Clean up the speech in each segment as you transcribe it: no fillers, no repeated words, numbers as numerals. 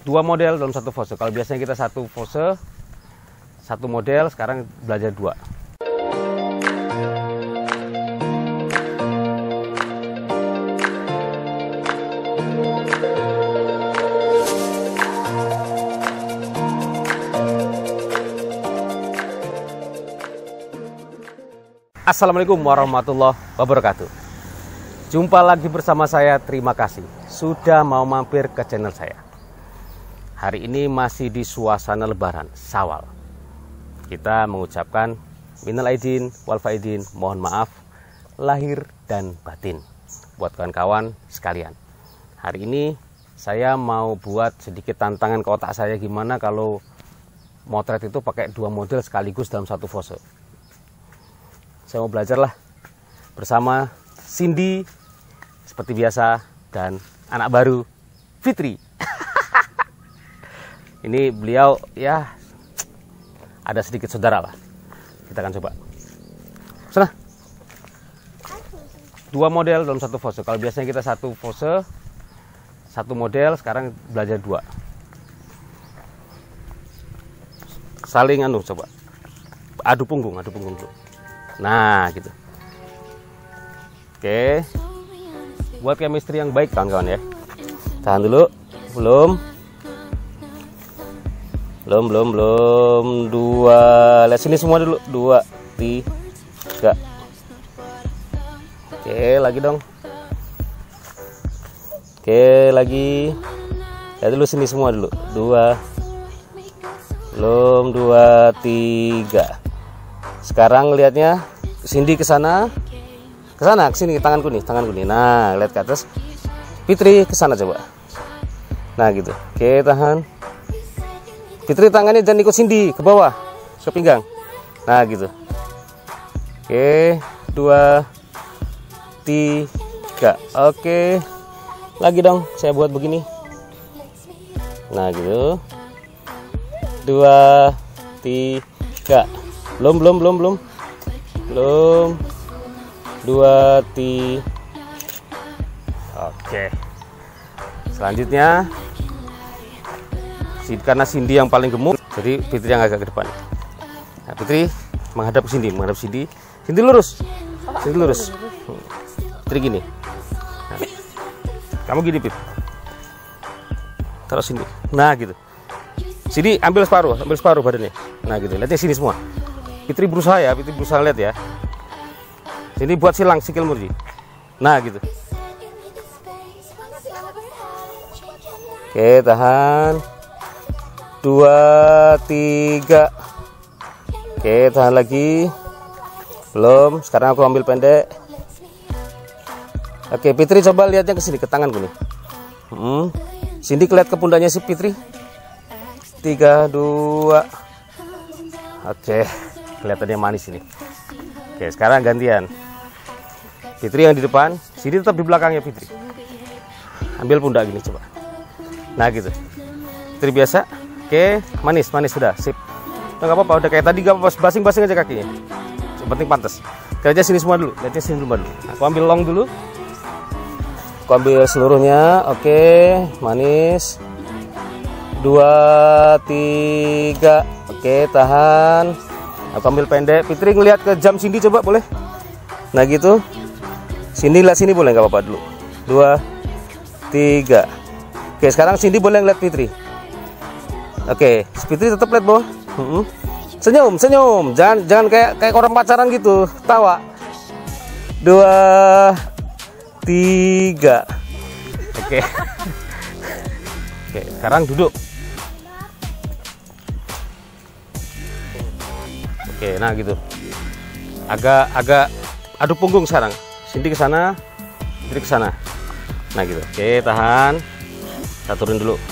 dua model dalam satu pose. Kalau biasanya kita satu pose, satu model, sekarang belajar dua. Assalamualaikum warahmatullahi wabarakatuh. Jumpa lagi bersama saya. Terima kasih sudah mau mampir ke channel saya. Hari ini masih di suasana lebaran Syawal. Kita mengucapkan minal aidin wal faidin, mohon maaf lahir dan batin buat kawan-kawan sekalian. Hari ini saya mau buat sedikit tantangan ke otak saya, gimana kalau motret itu pakai dua model sekaligus dalam satu pose. Saya mau belajar lah bersama Cindy seperti biasa dan anak baru Fitri. Ini beliau ya ada sedikit saudara lah. Kita akan coba. Sana. Dua model dalam satu pose. Kalau biasanya kita satu pose, satu model, sekarang belajar dua. Saling coba. Adu punggung dulu. Nah gitu. Oke, buat chemistry yang baik kawan-kawan ya. Tahan dulu. Belum. Dua. Lihat sini semua dulu. 2, 3. Oke, lagi dong. Oke, lagi. Lihat dulu sini semua dulu. 2. Belum. 2, 3. Sekarang lihatnya Cindy ke sana, ke sini, tanganku nih. Nah, lihat ke atas. Fitri ke sana coba. Nah, gitu. Oke, tahan. Fitri tangannya jangan ikut Cindy ke bawah, ke pinggang. Nah, gitu. Oke, 2, 3. Oke. Lagi dong, saya buat begini. Nah, gitu. 2, 3. Belum. 2, 3. Oke. Selanjutnya, karena Cindy yang paling gemuk, jadi Fitri yang agak ke depan. Nah, Fitri menghadap Cindy. Cindy lurus. Fitri gini. Nah, kamu gini, Pip. Taruh Cindy. Nah, gitu. Cindy ambil separuh badannya. Nah, gitu. Lihatnya sini semua. Fitri berusaha lihat ya. Ini buat silang sikil murji. Nah, gitu. Oke, tahan. 2, 3. Oke, tahan lagi. Belum. Sekarang aku ambil pendek. Oke, Fitri coba lihatnya ke sini, ke tanganku nih. Cindy kelihatan ke pundaknya si Fitri. 3, 2. Oke. Kelihatannya manis ini. Oke, sekarang gantian. Fitri yang di depan, Cindy tetap di belakangnya Fitri. Ambil pundak gini coba. Nah, gitu. Fitri biasa. Oke, manis sudah. Sip. Enggak apa-apa, udah kayak tadi, enggak apa-apa, basing-basing aja kakinya. Yang penting pantas. Lihatnya sini semua dulu. Aku ambil long dulu. Aku ambil seluruhnya. Oke, manis. 2, 3. Oke, tahan. Aku ambil pendek. Fitri ngelihat ke jam Cindy coba, boleh? Nah, gitu. Cindy lihat sini boleh, nggak apa-apa dulu. 2, 3. Oke, sekarang Cindy boleh ngeliat Fitri. Oke, Fitri tetap lihat bawah. Senyum. Jangan kayak orang pacaran gitu, tawa. 2, 3. Oke. Oke, sekarang duduk. Oke, nah gitu. Agak adu punggung sekarang. Cindy ke sana, Fitri ke sana. Nah, gitu. Oke, tahan. Kita turun dulu.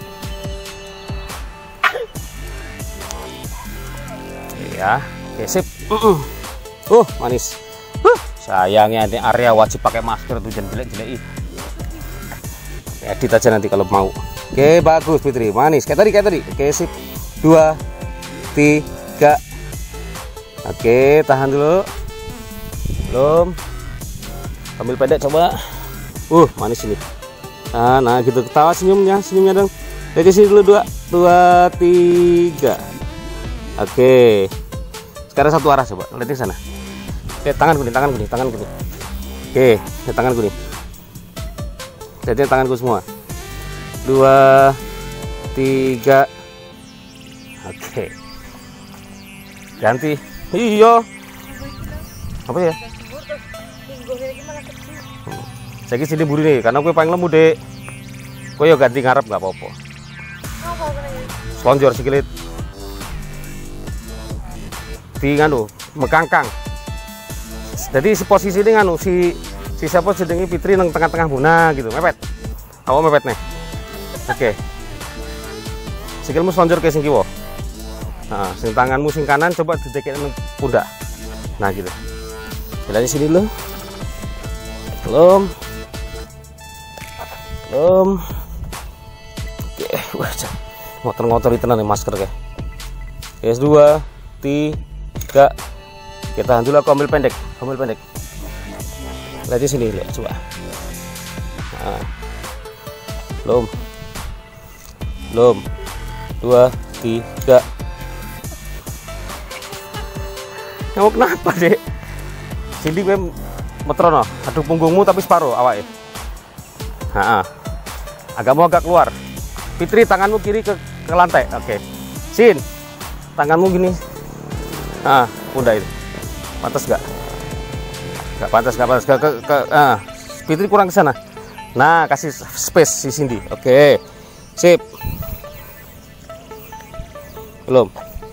Oke ya. Oke, sip. Manis. Sayangnya ini area wajib pakai masker tuh, jangan jelek-jelek. Edit aja nanti kalau mau. Oke, bagus Fitri. Manis kayak tadi. Oke, sip. 2, 3. Oke, tahan dulu. Belum. Ambil pendek coba. Manis ini. Nah gitu, ketawa senyumnya dong. Lihat di sini dulu, 2, 3. Oke. Sekarang satu arah coba. Lihat di sana. Oke, tangan kuning. Oke, tangan kuning. Jadi tanganku semua. 2, 3. Oke. Ganti. Iya. Apa ya? Saya sini buri nih, karena gue paling lemu dek. Gue yo ganti ngarep nggak apa-apa. Selonjor sikilit. Di nganu, mekangkang. Jadi si posisi ini nganu si siapa jenenge Fitri nang tengah-tengah buna gitu, mepet. Awak mepet nih. Oke. Sikilmu selonjor ke sing kiwa. Nah, sing tanganmu sing kanan coba didekek nang pundak. Nah gitu. Jalan sini dulu. Belum. Oke, wah, ngotor-ngotor itu nih masker kayak. S2, 3. Kita tahan dulu, aku ambil pendek. Lihat di sini, lihat coba. Nah. Belum. 2, 3. Kamu kenapa dek? Sini gue metrono, aduk punggungmu tapi separuh awak ya. Agak keluar. Fitri, tanganmu kiri ke lantai. Oke. Sin, tanganmu gini. Udah itu. Pantas gak? Gak pantas. Fitri kurang ke sana. Nah, kasih space si Cindy. Oke. Sip. Belum.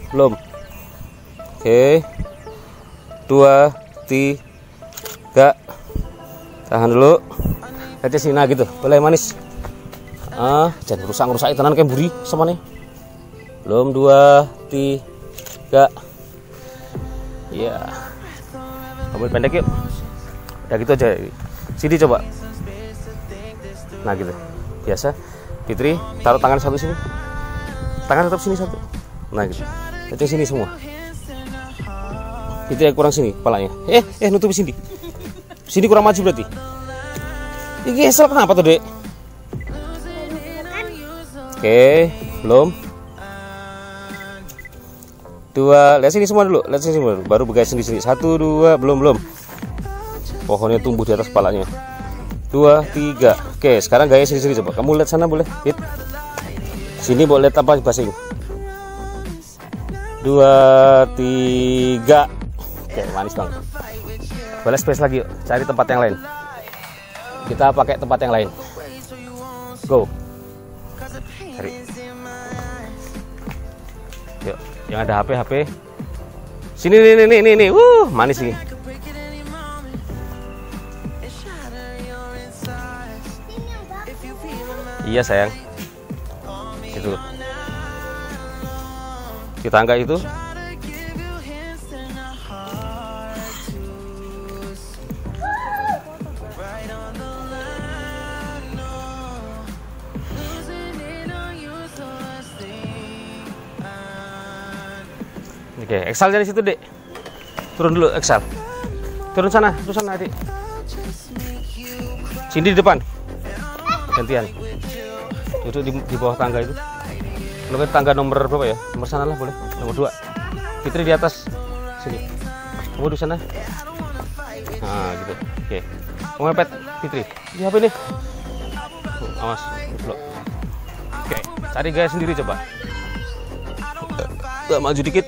Oke. 2, 3. Tahan dulu. Lihat sini, nah gitu. Boleh manis. Jangan rusak tenan kayak buri sama nih. Belum. 2, 3. Ya. Ambil pendek yuk. Ya gitu aja. Sini coba. Nah gitu. Biasa. Fitri, taruh tangan satu sini. Tangan tetap sini satu. Nah gitu. Lihat sini semua. Itu yang kurang sini kepalanya. Nutup sini. Sini kurang maju berarti. Ini gesel kenapa tuh, dek? Oke, belum. 2, lihat sini semua dulu. Baru bergaya sini. 1, 2, belum. Pohonnya tumbuh di atas kepalanya. 2, 3. Oke, sekarang gaya sini coba. Kamu lihat sana boleh? Hit. Sini boleh lihat apa basing. 2, 3. Oke, manis banget. Boleh space lagi yuk. Cari tempat yang lain. Kita pakai tempat yang lain. Go. Cari. Yuk, yang ada HP. Sini nih. Manis nih. Iya sayang. Itu. Kita angkat itu. Oke, Excel dari situ, dek. Turun dulu, Excel. Turun sana, adik. Sini di depan. Gantian. Duduk di bawah tangga itu. Kalau tangga nomor berapa ya? Nomor sana lah boleh. Nomor 2. Fitri di atas. Sini. Kamu di sana. Nah, gitu. Oke. Kamu mepet, Fitri. Di HP nih. Awas, oke. Cari gaya sendiri coba. Maju dikit.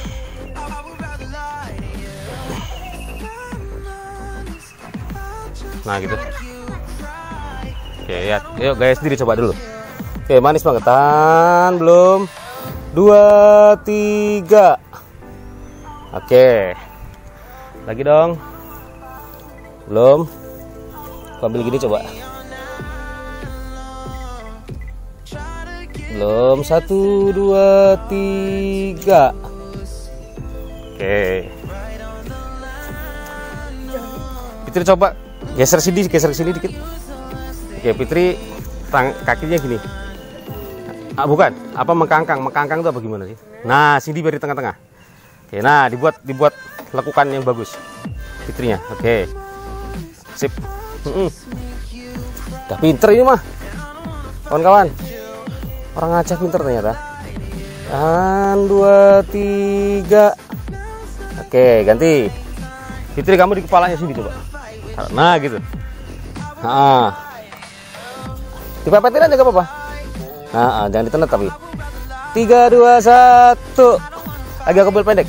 Nah gitu. Oke, ya. Yuk gaya sendiri coba dulu. Oke, manis banget. Tahan, belum. 2, 3. Oke. Lagi dong. Belum. Ambil gini coba. Belum. 1, 2, 3. Oke. Fitri coba geser sini dikit. Oke, Fitri kakinya gini. Bukan, apa mengkangkang itu apa gimana sih? Nah, sini beri tengah-tengah. Oke, nah dibuat lekukan yang bagus Fitrinya. Oke. Sip. Udah pinter ini mah. Kawan-kawan. Orang Aceh pinter ternyata. Tahan, 2, 3. Oke, ganti. Fitri, kamu di kepalanya sini coba. Nah, gitu. Nah, dipepetin aja gak apa-apa. Nah, jangan ditenet tapi. 3, 2, 1. Agak kebel pendek.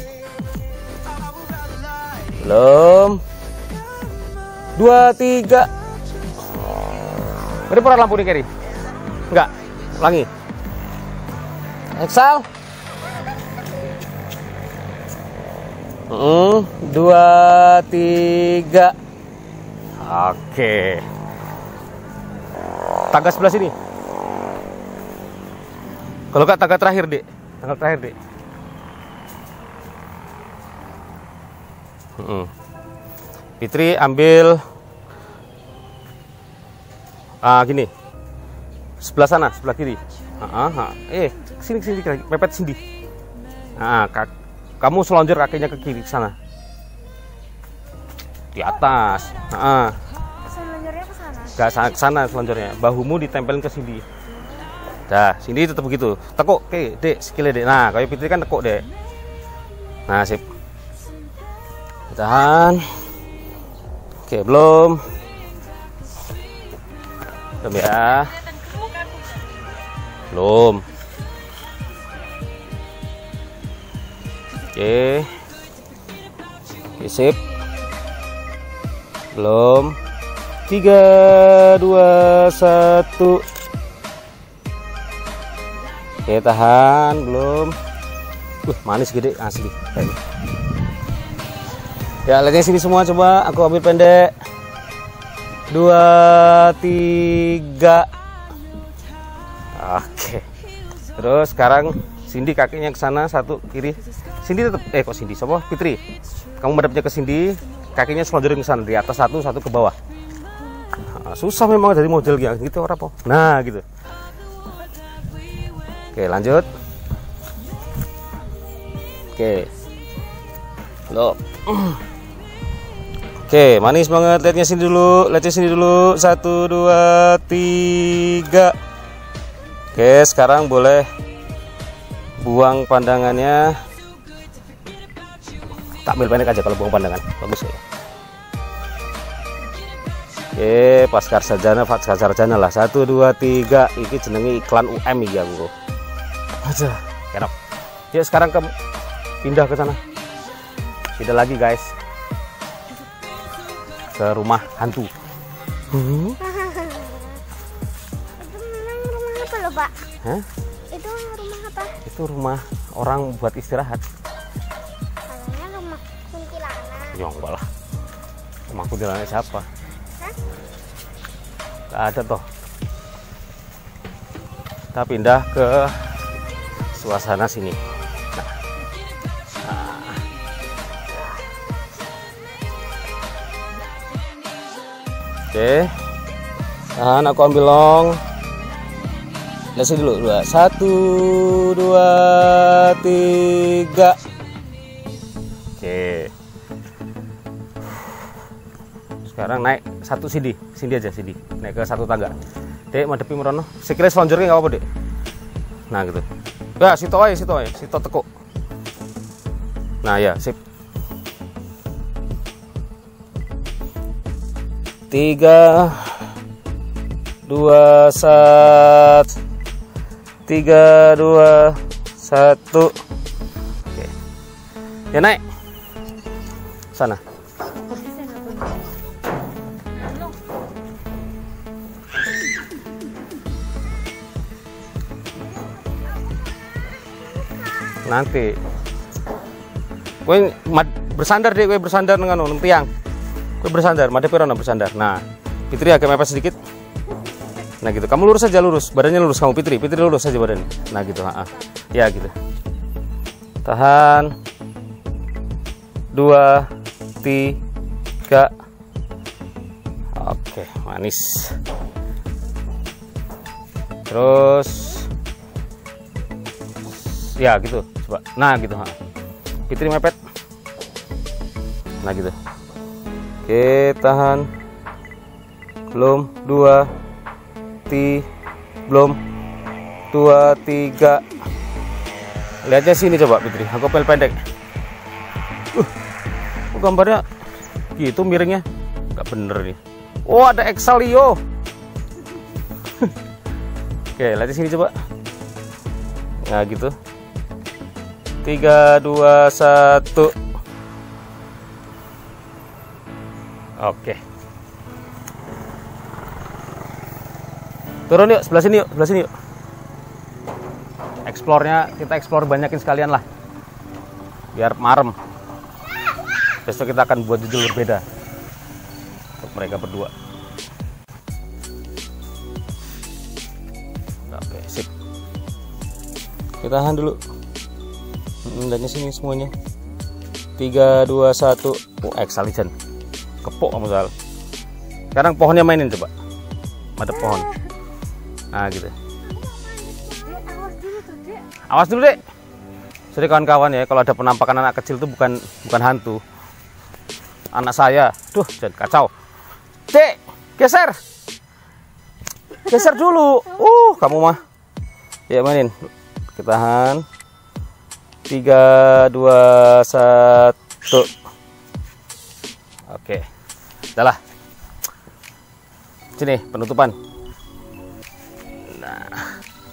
Belum. 2, 3. Beri peran lampu nih, Keri. Enggak. Ulangi. Exhale. 2, 3. Oke. Tangga sebelah sini. Kalau enggak tangga terakhir, Dek. Tangga terakhir, Dek. Fitri ambil gini. Sebelah sana, sebelah kiri. Sini pepet sini. Kamu selonjor kakinya ke kiri sana. Di atas. Selonjornya ke sana. Gak ke sana selonjornya. Bahumu ditempelin ke sini. Dah, sini tetap begitu. Tekuk, oke, Dek, sikile, Dek. Nah, kayak Fitri kan tekuk, Dek. Nah, sip. Tahan. Oke, belum. Belum ya. Belum. Oke. Sip. Belum. 3, 2, 1. Oke, tahan. Belum. Manis gede asli. Ya, lihatnya sini semua, coba aku ambil pendek. 2, 3. Oke. Terus sekarang Cindy kakinya ke sana, satu kiri. Cindy tetap kok Cindy, siapa? Fitri. Kamu madepnya ke Cindy, kakinya selonjorin ke sana, di atas satu ke bawah. Susah memang dari model gitu orang po. Nah, gitu. Oke, lanjut. Oke. Loh. Oke, manis banget. Lihatnya sini dulu, 1, 2, 3. Oke, sekarang boleh buang pandangannya. Tak ambil pendek aja kalau buang pandangan, bagus ya. Oke, Pascar Sarjana lah. 1, 2, 3. Ini jenenge iklan UM ya, bro. Aja, enak. Yuk sekarang pindah ke sana. Pindah lagi, guys. Ke rumah hantu. Itu memang rumah apa loh, Pak? Hah? Itu rumah apa? Itu rumah orang buat istirahat. Katanya rumah kuntilanak. Ya enggak lah. Rumah kuntilanak siapa? Hah? Gak ada toh. Kita pindah ke suasana sini. Oke, tahan, aku ambil long. Lihat sini dulu, 1, 2, 3. Oke. Sekarang naik satu sini aja sini. Naik ke satu tangga. Dek, madepi merono. Sekiranya selonjornya nggak apa-apa, Dek. Nah, gitu. Ya, situ tekuk. Nah, ya, sip. 3, 2, 1. 3, 2, 1. Oke. Ya, naik. Sana. Nanti. Kowe bersandar deh, kowe bersandar dengan tiang. Kowe bersandar, madep rono bersandar. Nah, Fitri agak mepet sedikit. Nah, gitu. Kamu lurus aja, lurus. Badannya lurus kamu, Fitri. Fitri lurus aja badannya. Nah, gitu, Ya, gitu. Tahan. 2, 3. Oke, manis. Terus ya, gitu. Coba. Nah, gitu, Fitri mepet. Nah, gitu. Oke, tahan. Belum. 2, belum. 2, 3. Lihatnya sini coba Fitri, aku pel pendek. Gambarnya gitu miringnya, nggak bener nih. Oh, ada Exalio. Oke, lihat di sini coba. Nah gitu. 3, 2, 1. Oke. Turun yuk, sebelah sini yuk, sebelah sini yuk. Explore-nya kita explore banyakin sekalian lah. Biar marem. Besok kita akan buat judul berbeda untuk mereka berdua. Oke, sip. Kita tahan dulu. Lihatnya sini semuanya. 3, 2, 1. Oh, Exaligen. Kepok kamu Sal. Sekarang pohonnya mainin coba. Madep pohon. Nah gitu. Awas dulu dek. Jadi kawan-kawan ya, kalau ada penampakan anak kecil itu bukan hantu. Anak saya, duh, jangan kacau. Dek, geser. Geser dulu. Kamu mah. Ya mainin. Kita tahan. 3, 2, 1. Oke. Udah lah. Sini penutupan. Nah.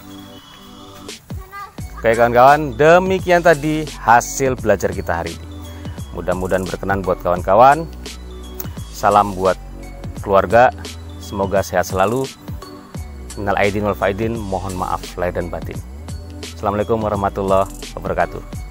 Oke kawan-kawan, demikian tadi hasil belajar kita hari ini. Mudah-mudahan berkenan buat kawan-kawan. Salam buat keluarga. Semoga sehat selalu. Minal aidin wal faidin, mohon maaf lahir dan batin. Assalamualaikum warahmatullahi wabarakatuh.